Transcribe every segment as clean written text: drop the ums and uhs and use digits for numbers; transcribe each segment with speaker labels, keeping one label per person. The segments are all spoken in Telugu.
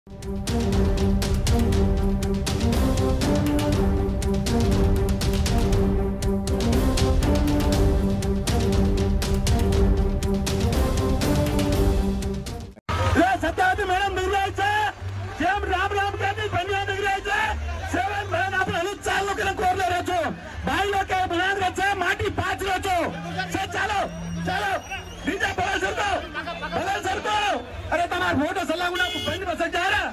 Speaker 1: सत्यावती मैडम दिख रही है, सीएम राम राम कहती बनिया दिख रही है, सेवन बहन आप लोग चार लोग के कोर ले रहे छो, भाई लोग के बना रहे छे, माटी पाँच रहे छो, से चलो चलो डीजे बड़ा सर को, अरे तुम्हारे वोट सलाह गुना बंद बस जा रहा।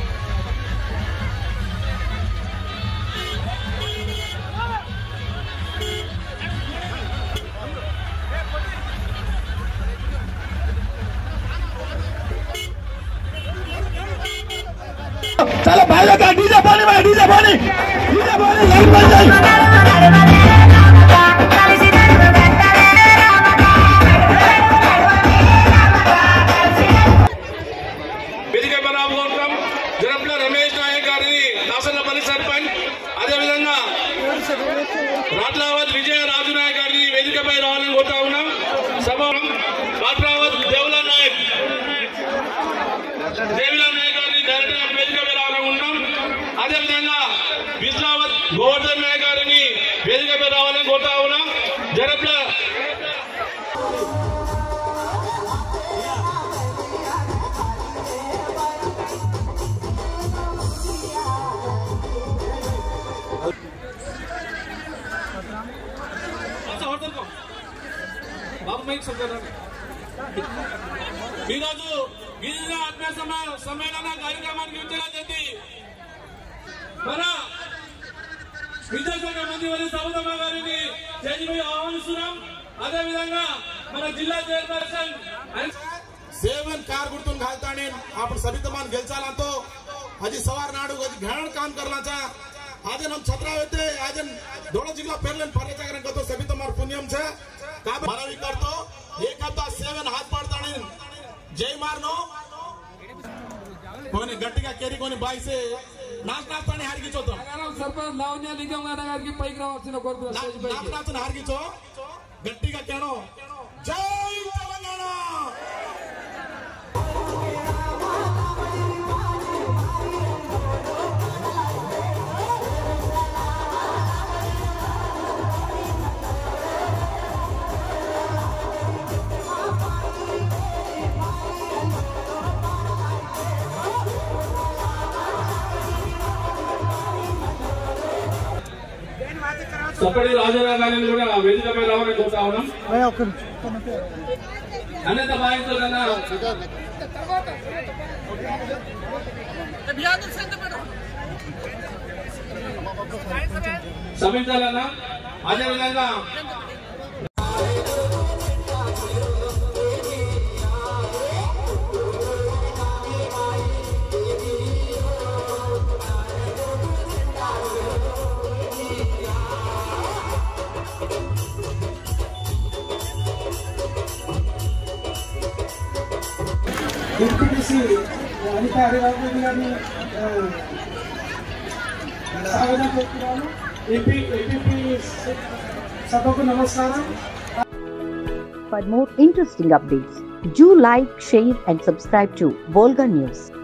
Speaker 1: चलो भाई लोग डीजे पानी भाई डीजे पानी लाइट बन जाए।
Speaker 2: జరప్ల రమేష్ నాయక్ గారిని దాసనపల్లి సర్పంచ్, అదేవిధంగా రాట్లావత్ విజయ రాజు నాయక్ గారిని వేదికపై రావాలని కోరుతా ఉన్నాం. సభ రాట్లావత్ దేవిలా నాయక్ గారిని డైరెక్టర్ వేదికపై రావాలని ఉన్నాం. అదేవిధంగా విశ్లావత్ గోవర్ధన్ నాయక్ గారిని వేదికపై రావాలని కోరుతా ఉన్నాం. జరప్ల ఈరోజు గిరిజన ఆత్మీయ సమ్మేళన కార్యక్రమానికి విచ్చేలా చేసి మన విద్యాశాఖ మంత్రి వరి సబితమ్మ గారిని స్టేజీపై ఆహ్వానిస్తున్నాం. అదేవిధంగా మన జిల్లా చైర్పర్సన్
Speaker 3: सेवन कार गुर्तून घालताने आपण सबितमान गेलचाला तो आजी सवार नाडू घाण काम करलाचा आज हम छत्रा होते आज दोनों जिल्हा पेरलेन फराचा कारण करतो सबितमार पुण्यम छे का मरावी करतो एक हप्ता सेवन हात पाडताने जय मारनो कोणी गट्टिगा केरी कोणी बाई से नाचनाचताने हारगिचोतो
Speaker 4: सरपंच लावण्या निगम गाరికి పైకి రావాల్సిన కోరుతున్నా స్టేజ్ పైకి
Speaker 3: नाचनाचन हारगिचो गट्टिगा केणो जय तेलंगाना
Speaker 2: సపడి రాజారావు గారిని కూడా వేదికపై రావాలని కోరుతా ఉన్నాం. అన్యత భావించాలన్నా సమించాలన్నా అదేవిధంగా
Speaker 4: సభకు నమస్కారం.
Speaker 5: For more interesting updates, do like, share and subscribe to Volga News.